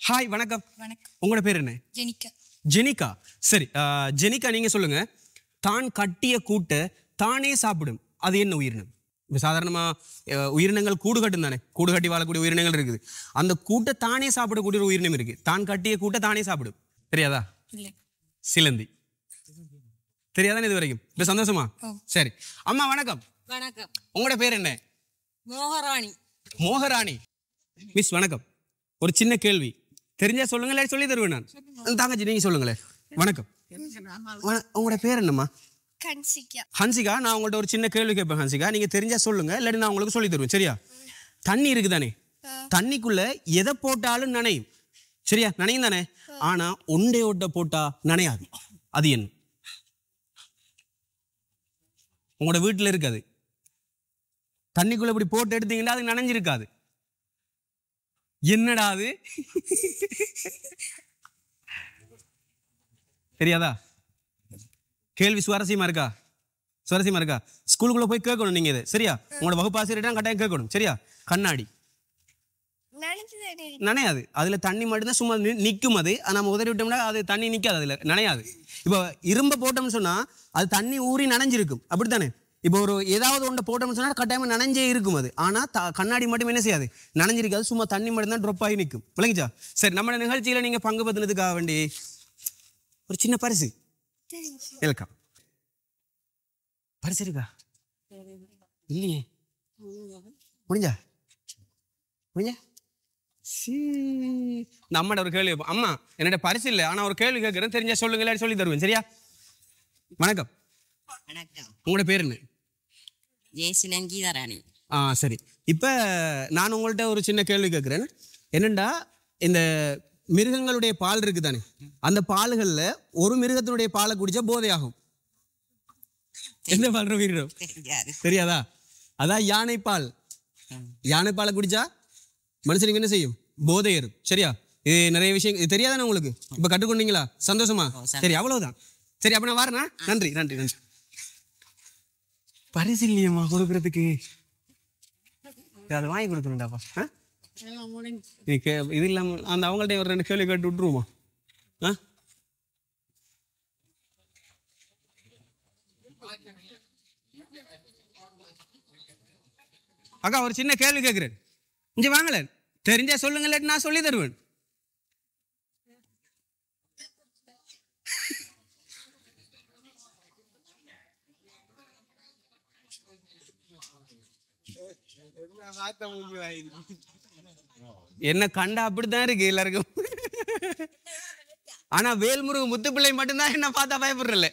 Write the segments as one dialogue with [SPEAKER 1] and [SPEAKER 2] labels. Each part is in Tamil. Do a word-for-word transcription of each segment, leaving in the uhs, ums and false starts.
[SPEAKER 1] ஹாய் வணக்கம்.
[SPEAKER 2] வணக்கம்.
[SPEAKER 1] உங்களோட பேர் என்ன?
[SPEAKER 2] ஜெனிகா.
[SPEAKER 1] ஜெனிகா. சரி, ஜெனிகா நீங்க சொல்லுங்க. தான் கட்டிய கூட்டை தானே சாப்பிடும், அது என்ன உயிரினம்? இப்போ சாதாரணமாக உயிரினங்கள் கூடு கட்டும் தானே, கூடு கட்டி வாழக்கூடிய உயிரினங்கள் இருக்குது. அந்த கூட்டை தானே சாப்பிடக்கூடிய ஒரு உயிரினம் இருக்கு. தான் கட்டிய கூட்டை தானே சாப்பிடும். தெரியாதா?
[SPEAKER 2] இல்லை.
[SPEAKER 1] சிலந்தி. தெரியாதானே இது வரைக்கும்? இப்போ சந்தோஷமா? சரி. அம்மா வணக்கம்.
[SPEAKER 2] வணக்கம்.
[SPEAKER 1] உங்களோட பேர் என்ன?
[SPEAKER 2] மோகராணி.
[SPEAKER 1] மோகராணி. மிஸ் வணக்கம். ஒரு சின்ன கேள்வி, தெரிஞ்சா சொல்லுங்களேன், சொல்லி தருவேன் நான். தாங்கச்சி நீங்க சொல்லுங்களேன். வணக்கம். உங்களோட பேர் என்னம்மா?
[SPEAKER 2] ஹன்சிகா.
[SPEAKER 1] ஹன்சிகா, நான் உங்கள்ட்ட ஒரு சின்ன கேள்வி கேட்பேன் ஹன்சிகா, நீங்க தெரிஞ்சா சொல்லுங்க, இல்லாட்டி நான் உங்களுக்கு சொல்லி தருவேன். சரியா? தண்ணி இருக்குதானே, தண்ணிக்குள்ள எதை போட்டாலும் நனையும். சரியா? நனையும் தானே. ஆனா ஒண்டை ஓட்ட போட்டா நனையாது. அது என்ன? உங்களோட வீட்டுல இருக்காது. தண்ணிக்குள்ள இப்படி போட்டு எடுத்தீங்கன்னா அது நனைஞ்சிருக்காது. என்னடா அது? தெரியாதா? கேள்வி சுவாரஸ்யமா இருக்கா? சுவாரஸ்யமா இருக்கா? ஸ்கூலுக்குள்ள போய் கேட்கணும் நீங்க இது. சரியா? உங்களோட வகுப்பாசிரியர் கட்டாயம் கேட்கணும். சரியா? கண்ணாடி நனையாது. அதுல தண்ணி மட்டும்தான் சும்மா நிற்கும். அது நம்ம உதறி விட்டோம்னா அது தண்ணி நிற்காது, அதுல நனையாது. இப்போ இரும்ப போட்டோம்னு சொன்னா அது தண்ணி ஊறி நனைஞ்சிருக்கும். அப்படித்தானே? இப்போ ஒரு ஏதாவது ஒன்றை போட்டோம்னு சொன்னா கட்டாயமா நனைஞ்சே இருக்கும் அது. ஆனா கண்ணாடி மட்டும் என்ன செய்யாது, நனைஞ்சிருக்காது. சும்மா தண்ணி மட்டும் தான் ட்ராப் ஆகி நிற்கும். விளங்கிச்சா? சரி, நம்ம நிகழ்ச்சியில நீங்க பங்கு பத்தினதுக்காக வேண்டி ஒரு சின்ன பரிசு. வெல்கம். பரிசு இருக்கா? இல்லையே. முடிஞ்சா முடிஞ்சா நம்மட ஒரு கேள்வி. அம்மா என்னோட பரிசு இல்லை, ஆனா ஒரு கேள்வி கேட்கிறேன், தெரிஞ்சா சொல்லுங்க, சொல்லி தருவேன். சரியா? வணக்கம்.
[SPEAKER 3] வணக்கம்.
[SPEAKER 1] உங்களோட பேர் என்ன?
[SPEAKER 3] ஜெயசிலன் கீதாராணி.
[SPEAKER 1] ஆ சரி. இப்போ நான் உங்கள்கிட்ட ஒரு சின்ன கேள்வி கேட்குறேன். என்னண்டா, இந்த மிருகங்களுடைய பால் இருக்கு தானே, அந்த பால்களில் ஒரு மிருகத்தினுடைய பாலை குடிச்சா போதை ஆகும். என்ன பால் மிருகம்? தெரியாதா? அதான் யானை பால். யானை பாலை குடிச்சா மனுஷனுக்கு என்ன செய்யும்? போதை ஏறும். சரியா? இது நிறைய விஷயம் இது தெரியாதானே உங்களுக்கு? இப்போ கற்றுக்கொண்டீங்களா? சந்தோஷமா? சரி, அவ்வளவுதான். சரி, அப்ப நான் வரேனா? நன்றி நன்றி நன்றி. பரிசு இல்லையம்மா கொடுக்கறதுக்கு, அதை வாங்கி கொடுக்கணும்டாப்பா. இது இல்லாம அந்த அவங்கள்ட்ட ஒரு ரெண்டு கேள்வி கேட்டு விட்டுருவோமா? ஆ அக்கா, ஒரு சின்ன கேள்வி கேட்கிறேன், இங்க வாங்கல, தெரிஞ்சா சொல்லுங்க, நான் சொல்லி தருவேன். என்ன கண்டா அப்படித்தான் இருக்கு எல்லாருக்கும். ஆனா வேல்முருகன் முத்துப்பிள்ளை மட்டும்தான் என்ன பார்த்தா பயப்படுறல.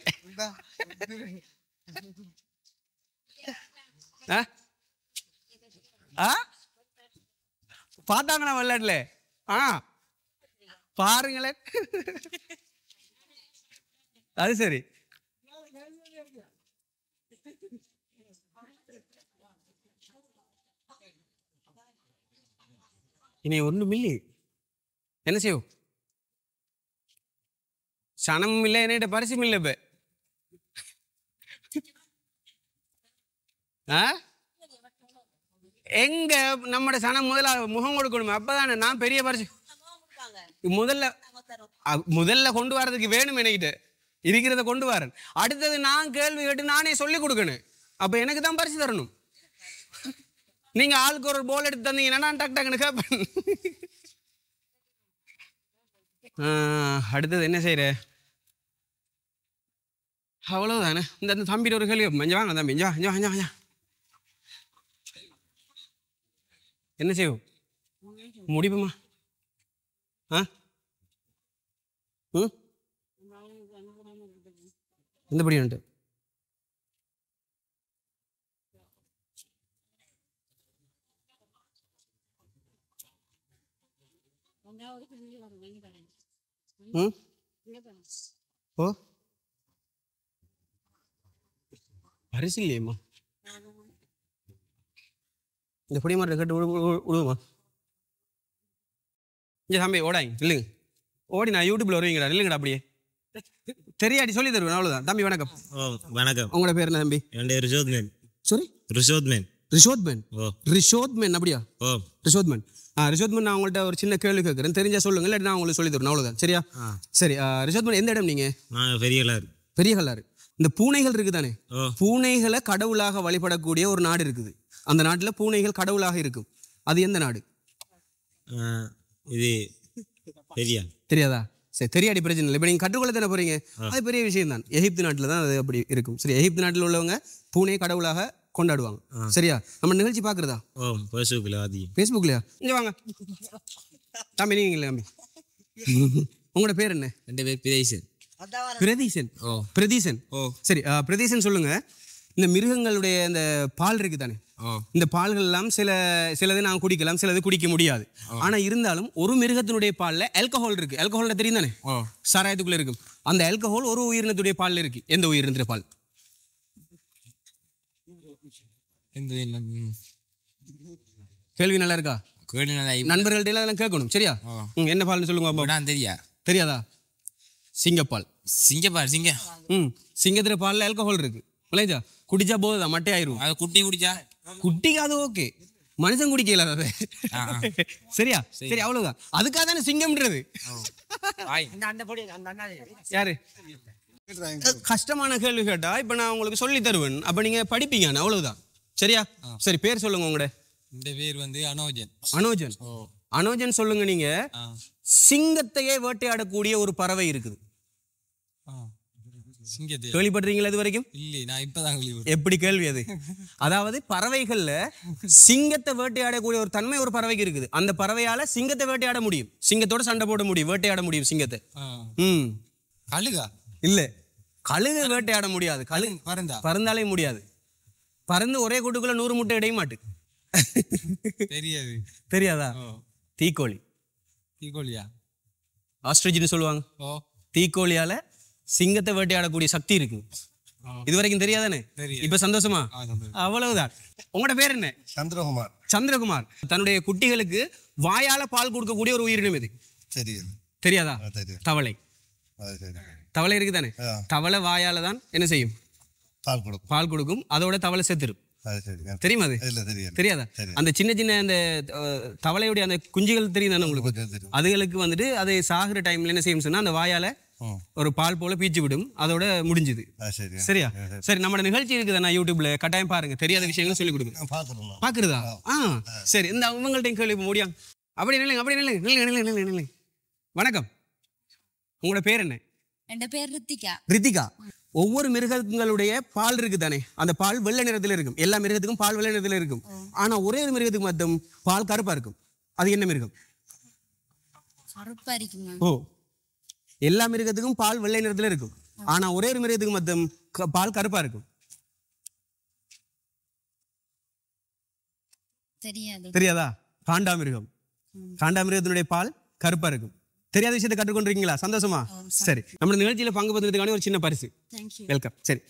[SPEAKER 1] பார்த்தாங்கண்ணா விளையாடல. ஆ பாருங்களேன். அது சரி. இனி ஒன்றும் இல்லை, என்ன செய்யும்? சனமும் இல்லை, என்கிட்ட பரிசும் இல்லை. இப்ப எங்க நம்மட சனம் முதல்ல முகம் கொடுக்கணும், அப்பதானே நான் பெரிய பரிசு. முதல்ல முதல்ல கொண்டு வரதுக்கு வேணும், என்கிட்ட இருக்கிறத கொண்டு வரேன். அடுத்தது நான் கேள்வி கேட்டு நானே சொல்லி கொடுக்கணும். அப்ப எனக்கு தான் பரிசு தரணும். நீங்க ஆளுக்கு ஒரு போல் எடுத்து தந்தீங்கன்னா நான் டக் டக்குன்னு கேட்பேன். அடுத்தது என்ன செய்யற? அவ்வளவுதானே. இந்த தம்பிட்டு ஒரு கேள்வி மஞ்சா வாங்க தம்பி. ஜா ஜா ஜா ஜா என்ன செய்வோம்? முடிப்புமா? ஆ ம் எந்தபடி வந்துட்டு ஓ பரிசு இல்லையம்மா. இந்த பொடி மாட்டை கட்டு விடுவோமா? இங்கே தம்பி ஓடாங்க இல்லைங்க, ஓடி நான் யூடியூப்ல வருவீங்கடா, இல்லைங்கடா அப்படியே தெரியாடி சொல்லி தருவேன். அவ்வளோதான். தம்பி வணக்கம்.
[SPEAKER 4] வணக்கம்.
[SPEAKER 1] உங்களோட பேர் என்ன தம்பி?
[SPEAKER 4] என் ரிஷோத்மேன்.
[SPEAKER 1] சாரி,
[SPEAKER 4] ரிஷோத்மேன்.
[SPEAKER 1] ரிஷோத்மன்
[SPEAKER 4] ஓ
[SPEAKER 1] ரிஷோத்மன் அப்படியா
[SPEAKER 4] ஓ
[SPEAKER 1] ரிஷோத்மன் ஆ ரிஷோத்மன் நான் உங்கள்கிட்ட ஒரு சின்ன கேள்வி கேட்குறேன் தெரிஞ்சா சொல்லுங்க இல்லை நான் உங்களுக்கு சொல்லி தரணும் அவ்வளோதான் சரியா சரி ஆ, ரிஷோத்மன் எந்த இடம் நீங்கள்
[SPEAKER 4] நான் பெரியலார்
[SPEAKER 1] பெரிய கல்லாறு இந்த பூனைகள் இருக்குது தானே
[SPEAKER 4] ஓ
[SPEAKER 1] பூனைகளை கடவுளாக வழிபடக்கூடிய ஒரு நாடு இருக்குது அந்த நாட்டில் பூனைகள் கடவுளாக இருக்கும் அது எந்த நாடு
[SPEAKER 4] இது பெரிய
[SPEAKER 1] தெரியாதா சரி தெரியாடி பிரச்சனை இல்லை இப்போ நீங்கள் கற்றுக்கொள்ள தானே போறீங்க அது பெரிய விஷயம் தான் எகிப்து நாட்டில் தான் அது அப்படி இருக்கும் சரி எகிப்து நாட்டில் உள்ளவங்க பூனையை கடவுளாக கொண்டாடுவாங்க சரியா நம்ம நிகழ்ச்சி பார்க்குறதா
[SPEAKER 4] ஓ பசுக்கில் ஆதி
[SPEAKER 1] ஃபேஸ்புக்லையா இங்கே வாங்க தம்பி நீங்கள் இல்லை தம்பி உங்களோட பேர் என்ன
[SPEAKER 4] ரெண்டு பேர் பிரதேசன்
[SPEAKER 1] பிரதீசன்
[SPEAKER 4] ஓ
[SPEAKER 1] பிரதீசன்
[SPEAKER 4] ஓ
[SPEAKER 1] சரி ஆ, பிரதீசன் சொல்லுங்க இந்த மிருகங்களுடைய இந்த பால் இருக்கு தானே
[SPEAKER 4] ஓ
[SPEAKER 1] இந்த பால்கள் எல்லாம் சில சிலது நாங்கள் குடிக்கலாம் சிலது குடிக்க முடியாது ஆனா இருந்தாலும் ஒரு மிருகத்தினுடைய பால்ல ஆல்கஹால் இருக்கு ஆல்கஹால் தெரியும் தானே
[SPEAKER 4] ஓ
[SPEAKER 1] சாராயத்துக்குள்ள இருக்கும் அந்த ஆல்கஹால் ஒரு உயிரினத்துடைய பால்ல இருக்கு எந்த உயிரினத்துடைய பால்
[SPEAKER 4] எந்த
[SPEAKER 1] கேள்வி நல்லா இருக்கா
[SPEAKER 4] கேள்வி நல்லா
[SPEAKER 1] நண்பர்கள்ட்ட எல்லாம் அதெல்லாம் கேட்கணும் சரியா ம், என்ன பால்னு சொல்லுங்க பாப்போம்.
[SPEAKER 4] நான் தெரியா
[SPEAKER 1] தெரியாதா சிங்கப்பால்
[SPEAKER 4] சிங்கப்பார் சிங்க
[SPEAKER 1] ம் சிங்கத்துல பால்ல ஆல்கஹால் இருக்கு இல்லையா குடிச்சா போதுதான் மட்டை ஆயிரும்
[SPEAKER 4] அது குட்டி குடிச்சா
[SPEAKER 1] குட்டிக்கு அது ஓகே மனுஷன் குடிக்கல அது சரியா சரி அவ்வளவுதான் அதுக்காக தானே சிங்கம்ன்றது யாரு கஷ்டமான கேள்வி கேட்டா இப்ப நான் உங்களுக்கு சொல்லி தருவேன் அப்ப நீங்க படிப்பீங்க அவ்வளவுதான் சரியா சரி பேர் சொல்லுங்க உங்களோட
[SPEAKER 4] இந்த பேர் வந்து அனோஜன்
[SPEAKER 1] அனோஜன் அனோஜன் சொல்லுங்க நீங்க சிங்கத்தையே வேட்டையாடக்கூடிய ஒரு பறவை இருக்குது
[SPEAKER 4] சிங்கத்தை
[SPEAKER 1] கேள்விப்படுறீங்களா இது வரைக்கும்
[SPEAKER 4] இல்லை நான் இப்பதான் கேள்வி
[SPEAKER 1] எப்படி கேள்வி அது அதாவது பறவைகள்ல சிங்கத்தை வேட்டையாடக்கூடிய ஒரு தன்மை ஒரு பறவைக்கு இருக்குது அந்த பறவையால சிங்கத்தை வேட்டையாட முடியும் சிங்கத்தோட சண்டை போட முடியும் வேட்டையாட முடியும் சிங்கத்தை ம்
[SPEAKER 4] கழுகா
[SPEAKER 1] இல்ல கழுகு வேட்டையாட முடியாது கழுகு
[SPEAKER 4] பறந்தா
[SPEAKER 1] பறந்தாலே முடியாது பறந்து ஒரே கூட்டுக்குள்ள நூறு முட்டை இடைய மாட்டு
[SPEAKER 4] தெரியாது
[SPEAKER 1] தெரியாதா தீக்கோழி
[SPEAKER 4] தீக்கோழியா
[SPEAKER 1] ஆஸ்ட்ரிச்னு சொல்லுவாங்க
[SPEAKER 4] ஓ
[SPEAKER 1] தீக்கோழியால சிங்கத்தை வேட்டையாடக்கூடிய சக்தி இருக்கு இது வரைக்கும் தெரியாதானே இப்ப சந்தோஷமா அவ்வளவுதான் உங்களோட பேர் என்ன
[SPEAKER 5] சந்திரகுமார்
[SPEAKER 1] சந்திரகுமார் தன்னுடைய குட்டிகளுக்கு வாயால பால் கொடுக்கக்கூடிய ஒரு உயிரினம் இது
[SPEAKER 5] தெரியுது
[SPEAKER 1] தெரியாதா
[SPEAKER 5] தெரியும்
[SPEAKER 1] தவளை
[SPEAKER 5] அது சரி
[SPEAKER 1] தவளை இருக்குதானே தவளை வாயால தான் என்ன செய்யும்
[SPEAKER 5] பால் கொடுக்கும்
[SPEAKER 1] பால் கொடுக்கும் அதோட தவளை செத்துரும்
[SPEAKER 5] அது சரி
[SPEAKER 1] தெரியுமா அது
[SPEAKER 5] இல்லை தெரியாது
[SPEAKER 1] தெரியாதா அந்த சின்ன சின்ன அந்த அஹ், தவளையுடைய அந்த குஞ்சுகள் தெரியும் தானே உங்களுக்கு
[SPEAKER 5] தெரியும்
[SPEAKER 1] அதுகளுக்கு வந்துட்டு அது சாகுற டைம்ல என்ன செய்யும் சொன்னா அந்த வாயால
[SPEAKER 5] ம்
[SPEAKER 1] ஒரு பால் போல பீச்சு விடும் அதோட முடிஞ்சுது
[SPEAKER 5] அது சரி
[SPEAKER 1] சரியா சரி நம்ம நிகழ்ச்சி இருக்குதாண்ணா யூடியூப்ல கட்டாயம் பாருங்க தெரியாத விஷயங்களும் சொல்லி கொடுங்க
[SPEAKER 5] நான் பார்க்குறேன்
[SPEAKER 1] பாக்குறதா ஆ சரி இந்த அவங்கள்ட்ட கேள்வி இப்ப முடியும் அப்படி நில்லுங்க அப்படி நில்லுங்க நில்லுங்க நில்லுங்க நில்லுங்க நில்லுங்க வணக்கம் உங்களோட பேர் என்ன
[SPEAKER 2] എന്റെ പേര് ഋത്തിക
[SPEAKER 1] ரித்திகா ஒவ்வொரு மிருகங்களுடைய பால் இருக்கு தானே அந்த பால் வெள்ளை நிறத்துல இருக்கும் எல்லா மிருகத்துக்கும் பால் வெள்ளை நிறத்துல இருக்கும் ஆனா ஒரே ஒரு மிருகத்துக்கு மட்டும் பால் கருப்பா இருக்கும் அது என்ன மிருகம்
[SPEAKER 2] കറുപ്പായിരിക്കും
[SPEAKER 1] ஓ எல்லா மிருகத்துக்கும் பால் வெள்ளை நிறத்துல இருக்கும் ஆனா ஒரே ஒரு மிருகத்துக்கு மட்டும் க- பால் கருப்பா இருக்கும்
[SPEAKER 2] தெரியாது
[SPEAKER 1] தெரியாதா காண்டாமிருகம் காண்டாமிருகத்தினுடைய பால் கருப்பா இருக்கும் தெரியாத விஷயத்தை கற்றுக்கொண்டிருக்கீங்களா சந்தோஷமா சரி நம்ம நிகழ்ச்சியில பங்கு பெறுவதற்கான ஒரு சின்ன பரிசு
[SPEAKER 2] தேங்க்யூ
[SPEAKER 1] வெல்கம் சரி